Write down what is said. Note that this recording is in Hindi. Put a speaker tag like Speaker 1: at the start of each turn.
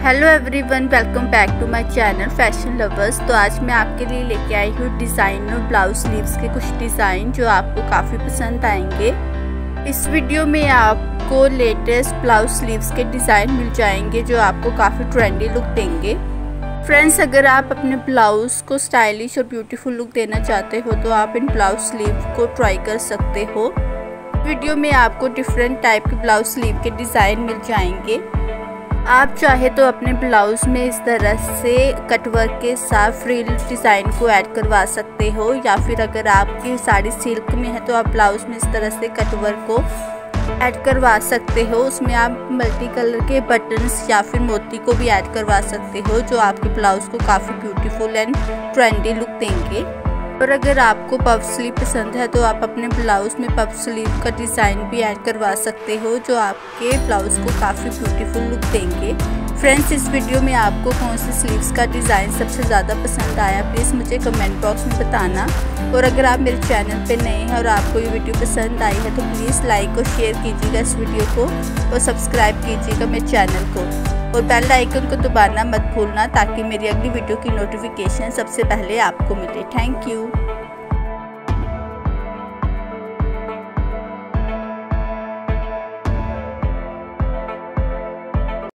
Speaker 1: Hello everyone, welcome back to my channel fashion lovers. तो आज मैं आपके लिए लेके आई हूँ डिज़ाइनर ब्लाउज स्लीव्स के कुछ डिज़ाइन जो आपको काफ़ी पसंद आएंगे। इस वीडियो में आपको लेटेस्ट ब्लाउज स्लीव्स के डिज़ाइन मिल जाएंगे जो आपको काफ़ी ट्रेंडी लुक देंगे। फ्रेंड्स, अगर आप अपने ब्लाउज़ को स्टाइलिश और ब्यूटीफुल लुक देना चाहते हो तो आप इन ब्लाउज स्लीव को ट्राई कर सकते हो। वीडियो में आपको डिफरेंट टाइप के ब्लाउज स्लीव के डिज़ाइन मिल जाएंगे। आप चाहे तो अपने ब्लाउज़ में इस तरह से कटवर्क के साथ फ्रिल डिज़ाइन को ऐड करवा सकते हो, या फिर अगर आपकी साड़ी सिल्क में है तो आप ब्लाउज़ में इस तरह से कटवर्क को ऐड करवा सकते हो। उसमें आप मल्टी कलर के बटन्स या फिर मोती को भी ऐड करवा सकते हो जो आपके ब्लाउज़ को काफ़ी ब्यूटीफुल एंड ट्रेंडी लुक देंगे। और अगर आपको पफ स्लीव पसंद है तो आप अपने ब्लाउज़ में पफ स्लीव का डिज़ाइन भी ऐड करवा सकते हो जो आपके ब्लाउज़ को काफ़ी ब्यूटीफुल लुक देंगे। फ्रेंड्स, इस वीडियो में आपको कौन सी स्लीव्स का डिज़ाइन सबसे ज़्यादा पसंद आया प्लीज़ मुझे कमेंट बॉक्स में बताना। और अगर आप मेरे चैनल पे नए हैं और आपको ये वीडियो पसंद आई है तो प्लीज़ लाइक और शेयर कीजिएगा इस वीडियो को और सब्सक्राइब कीजिएगा मेरे चैनल को और बेल आइकन को दबाना मत भूलना ताकि मेरी अगली वीडियो की नोटिफिकेशन सबसे पहले आपको मिले। Thank you.